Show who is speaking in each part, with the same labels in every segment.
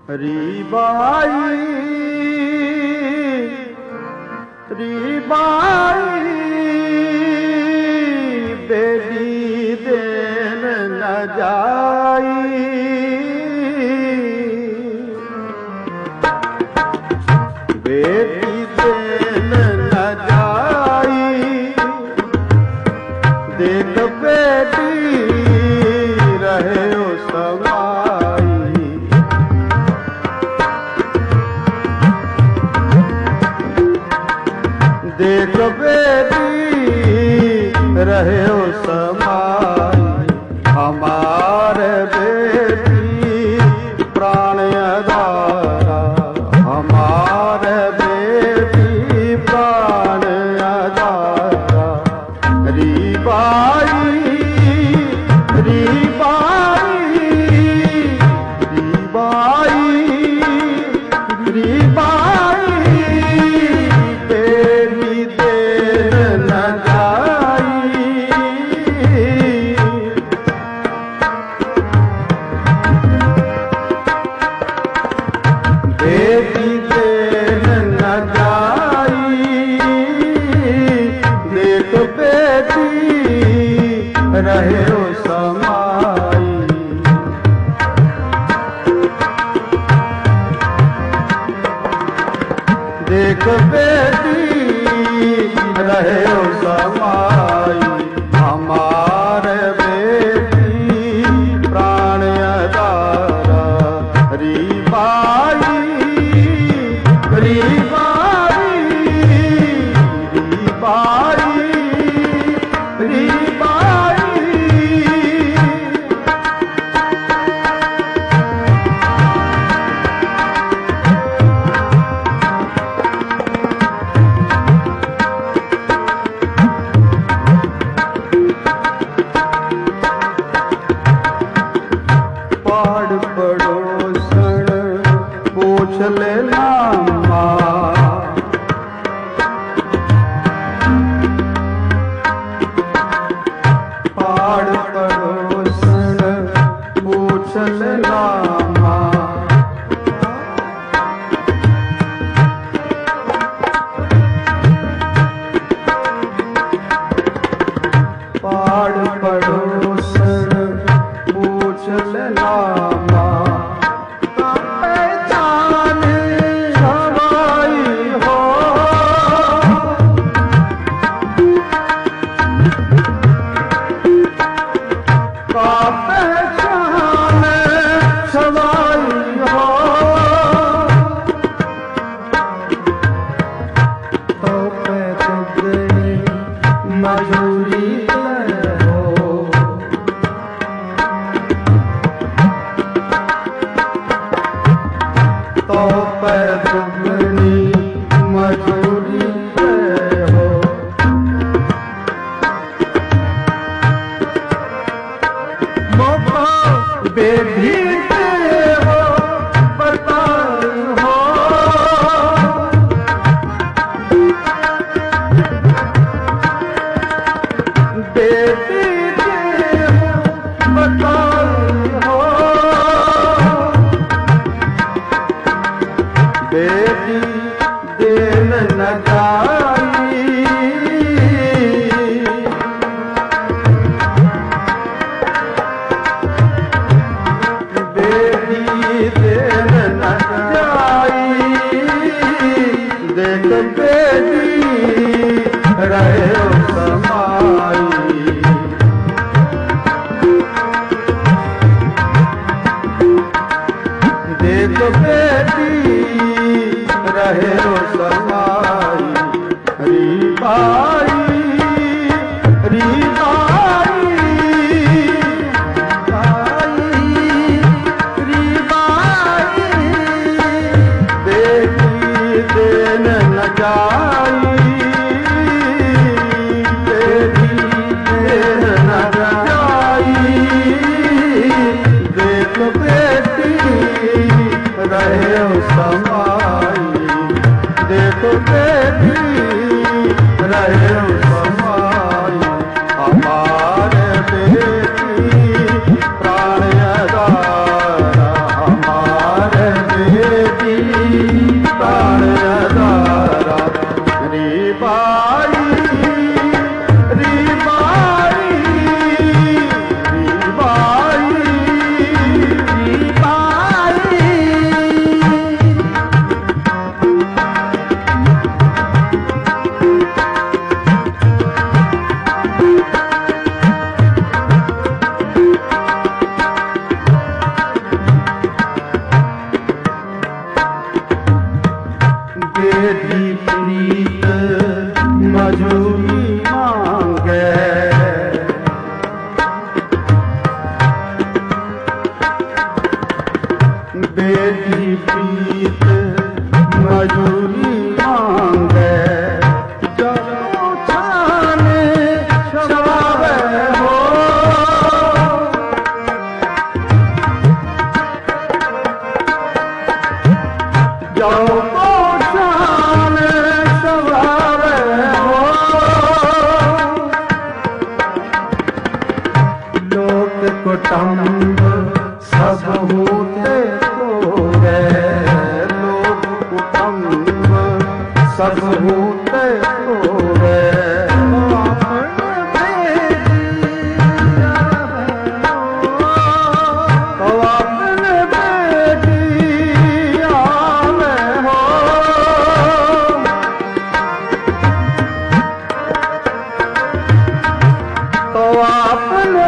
Speaker 1: रीबाई रीबाई बेटी देन न जाई, बेटी देन न जाई, देख बेटी रहे हो समाई। देख बेटी रहे हो समाई, हमारे बेटी प्राण आधारा, हमारे बेटी प्राण आधारा। रीबाई रीबाई रीबाई रीबाई बेटी देन न जाई, बेटी देन न जाई, देख बेटी रहे हो समाई। देख बेटी रहे हो समाई, हमारे बेटी प्राण आधारा। रीबाई रीबाई रीबाई रीबाई पाड़ पड़ोसन पूछ लेना माँ, पाड़ पड़ोसन पूछ लेना माँ। पाड़ पड़ोसन पूछ लेना माँ, पहचान सवाई हो, का पहचान सवाई हो, तो पैसे गई मजूरी हो, तो पर दुगनी मजूरी हो। मोको बेटी हो बताई हो, बेटी हो बताई हो, बेटी देन न जाई, बेटी देन न जाई, देख बेटी रहे हो समाई। देख बेटी रहे हो समाई। रीबाई रीबाई रीबाई बेटी देन न जाई, बेटी देन न जाई, देख बेटी रहे हो समाई। देखो बेटी रहे हो समाई, हमारे बेटी प्राण आधारा, हमारे बेटी प्रीत मजूरी मांगे, जब छाने छवावे हो, जब छाने छवावे हो, लोक कुटुंब सब होते तोरे, लोक कुटुंब सब होते तोरे, तो अपने बेटी आवे हो, तो अपने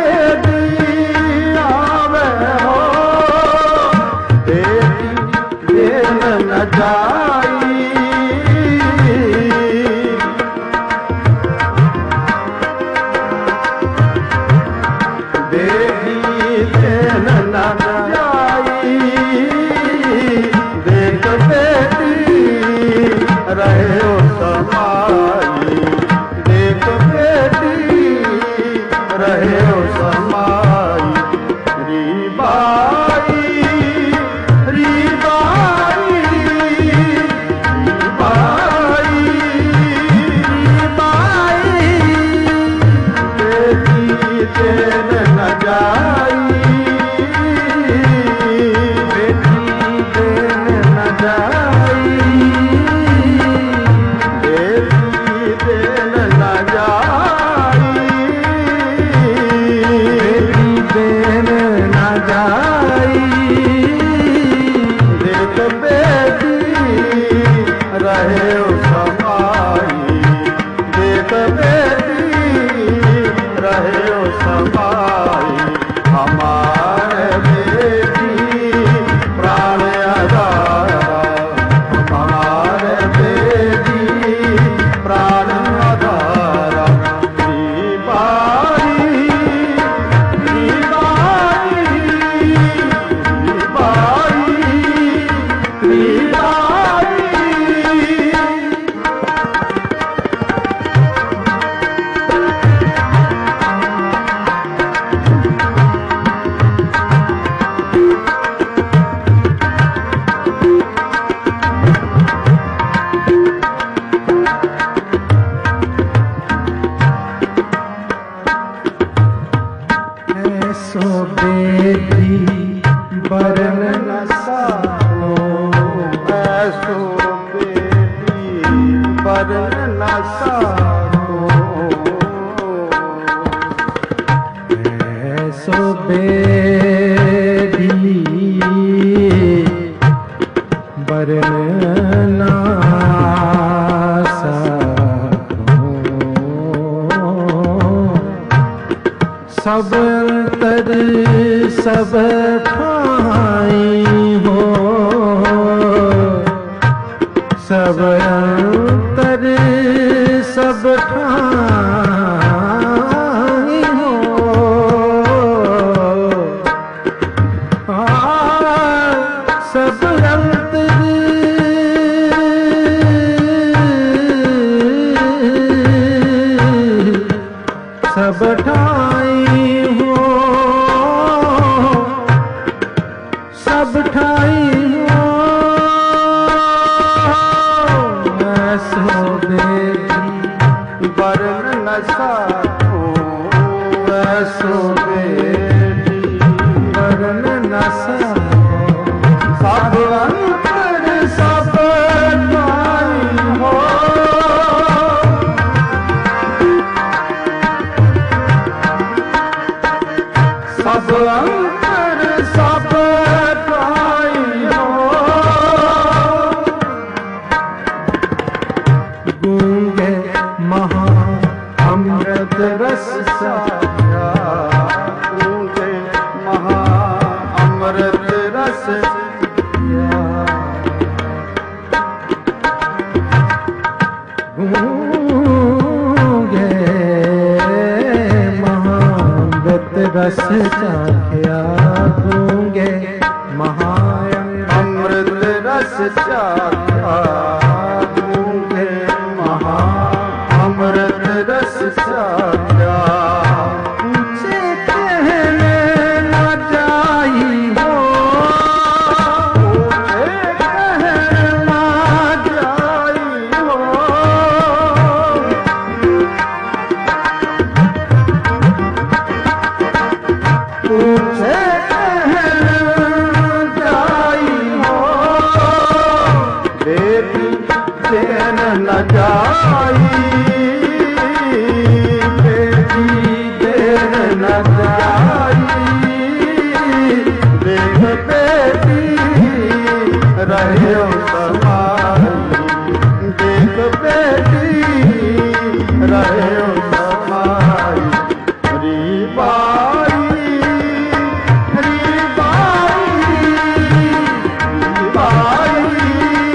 Speaker 1: न जाई, बेटी देन न जाई, देख बेटी रहे समाई, देख बेटी रहे समाई, री बाई री बाई देन न जाई, बेटी देन न जाई, बेटी देन न जाई, बेटी देन न जाई, देख बेटी रहे समाई, देख बेटी रहे समाई, हमारे बेटी प्राण आधारा, हमारे बेटी प्राण आधारा, री बाई री बाई री बाई री बाई। ऐसो बेटी बरन न सारो, ऐसो बेटी बरन न सारो, ऐसो बेटी बरन न सब अंतर सब ठाई हो, सब अंतर सब ठाई हो, सब अंतर सब ठाई हो, सब ठाई हो, ऐसो बेटी बरन न सारो, ऐसो बेटी बरन न सारो, सब अंतर सब ठाई हो, सब अंतर सब ठाई हो, गूंगे महा अमृत रस साया, गूंगे महा अमृत रस गूंगे रस चाख्या, गूंगे महा अमृत रस चाख्या गूंगे महा अमृत रस चाख्या पूछे कहने न जाई हो पूछे कहने न जाई हो पूछे न जाई बेटी देन न जाई देख बेटी रहो समाई देख बेटी रहो समाई री बाई री बाई री बाई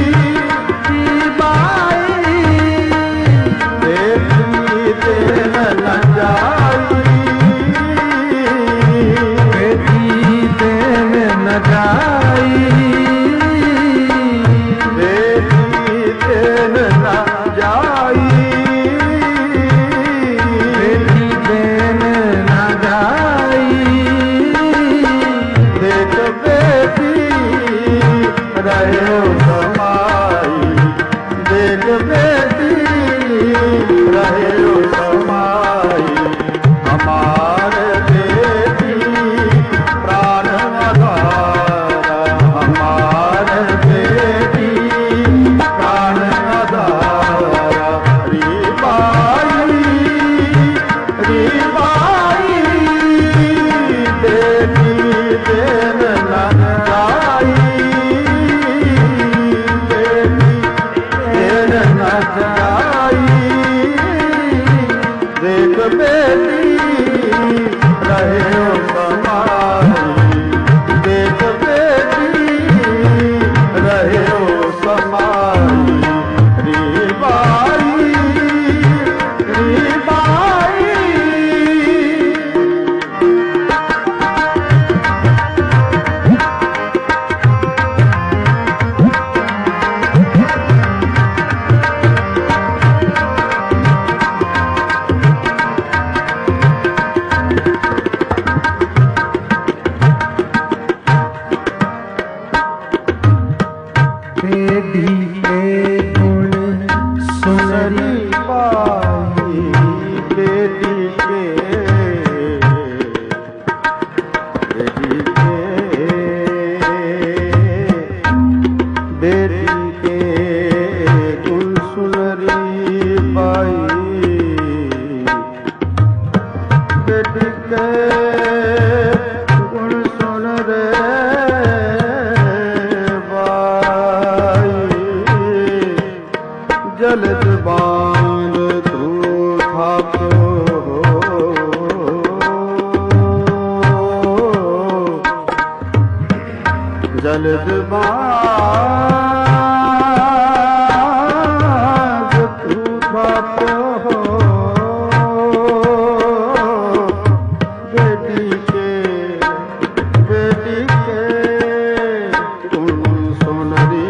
Speaker 1: जलद बांध तू थाप्यो जलद बांध तू थाप्यो बेटी के तुम सोनरी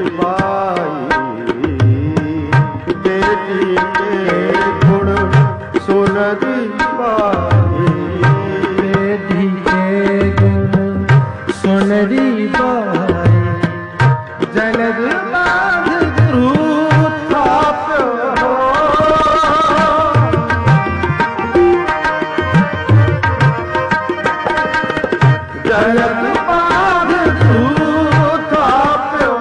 Speaker 1: सोनरी बाई बेटी के गुण सोनरी बाई जलद बांध ध्रुव थाप्यो जलद बांध ध्रुव थाप्यो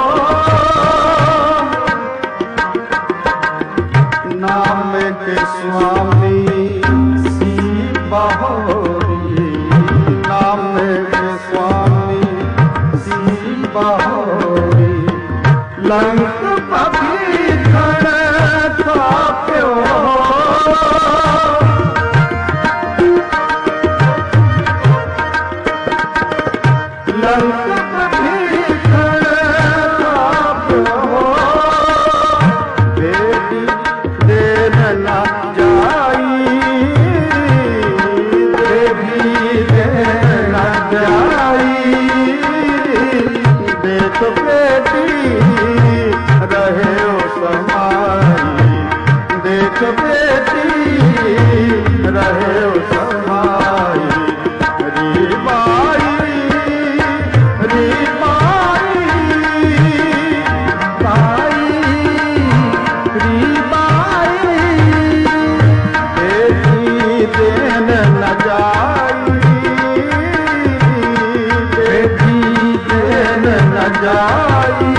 Speaker 1: नाम के स्वामी सी बाहोरी नाम के स्वामी सी बाहोरी लंक पवित्र थाप्यो लंक न जाई,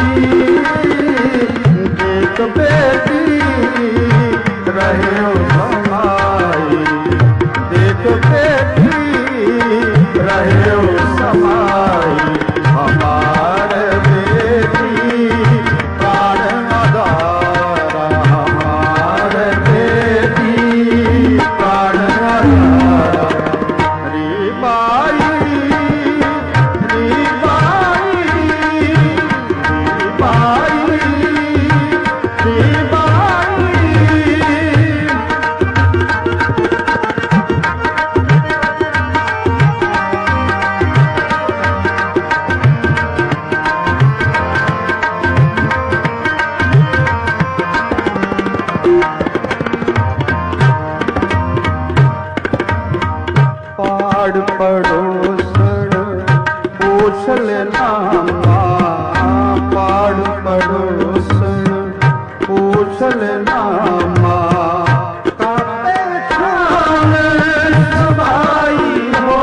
Speaker 1: देख बेटी रहे समाई, देख बेटी रहे समाई, हमारे बेटी प्राण आधारा, हमारे बेटी प्राण आधारा। री बाई, री बाई, री बाई, री बाई। पाड़ पड़ोसन पूछ लेना माँ, पाड़ पड़ोसन पूछ लेना माँ, का पहचान सबाई हो,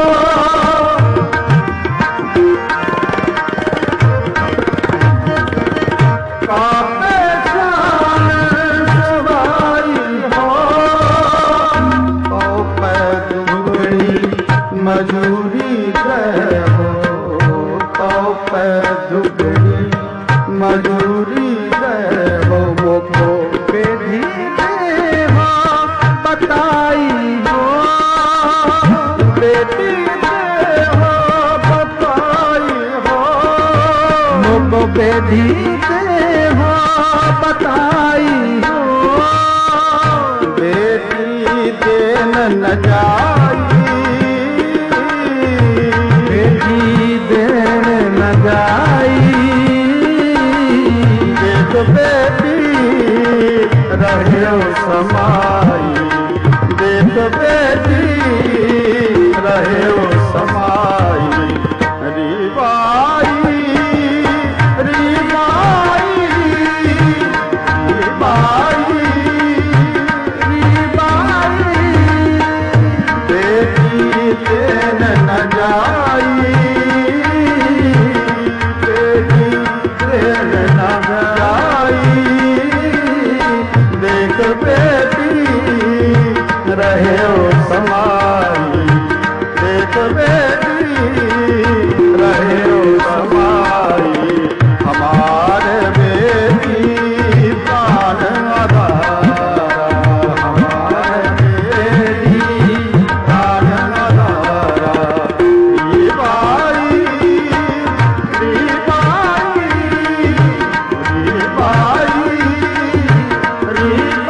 Speaker 1: का पहचान सबाई हो, ओ पैदुगड़ी मजूरी रहो, तो पैदुगड़ी मजूरी रहो, मुझको बेधी हो बताई हो, बेटी हो बताई हो, मुझको बेधी हो बताई हो, बेटी देन न जाई, बेटी देन न जाई, देख बेटी रहे समाई, देख बेटी रहे समाई। री बाई, री बाई, री बाई, री बाई, बेटी देन न जाई, बेटी देन न जाई, देख बेटी रहे समाई, देख बेटी रहे समाई, हमारे बेटी प्राण आधारा, हमारे बेटी प्राण आधारा। री बाई, री बाई, री बाई, री